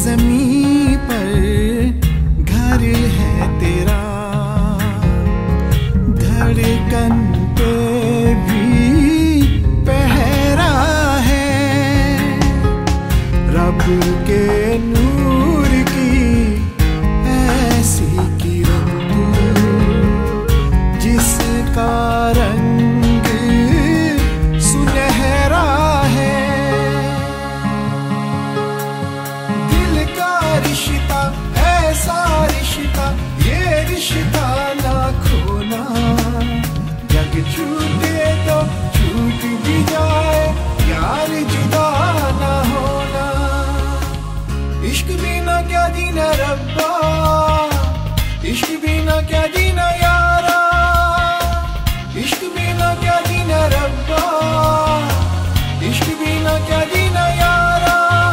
ज़मीं पर घर है तेरा, धड़कन पे भी पहरा है। रब के नूर की ऐसी किरण तू, जिसका रंग सुनहरा है। दिल का रिश्ता ऐसा रिश्ता, ये रिश्ता ना खोना। जग छूटे तो छूट भी जाए, यार जुदा ना होना। इश्क बिना क्या जीना रब्बा, इश्क बिना क्या जीना यारा, इश्क बिना क्या जीना रब्बा, इश्क बिना क्या जीना यारा।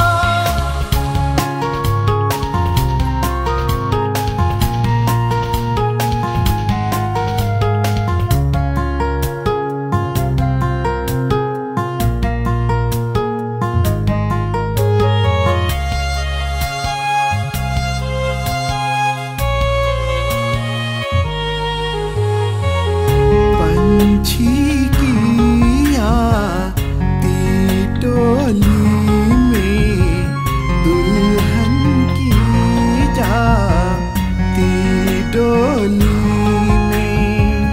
पंछी की आती टोली में, दुल्हन की जाती डोली में।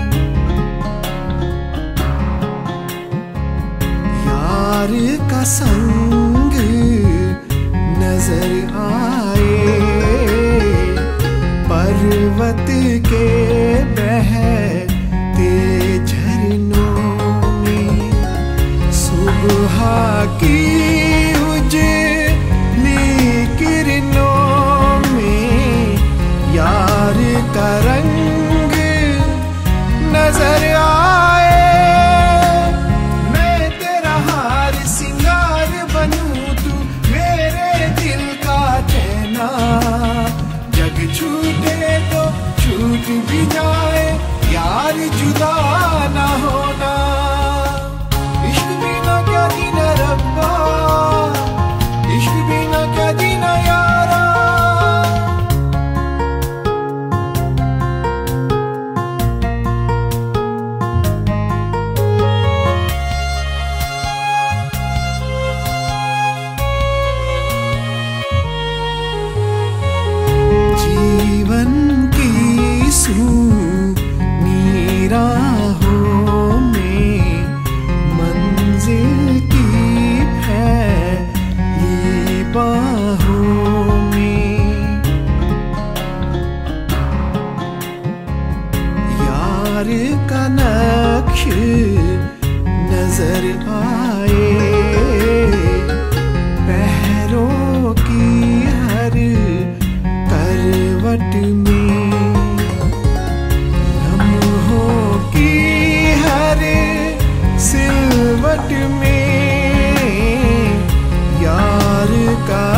यार का संग नजर आए, पर्वत के बहते झरनों में। सुबह की उजली किरणों में, यार का रंग नजर आए। मैं तेरा हार सिंगार बनूं, तू मेरे दिल का चैना। जग छूटे तो छूट भी जाए, यार जुदा ना होना। इश्क बिना क्या जीना रब्बा, इश्क बिना क्या जीना यारा। जीवन की सूनी राहों में, मंजिल की फैली बाहों में। यार का नक्श नजर आए, पहरों की हर करवट में। लम्हों की हर सिलवट में, यार का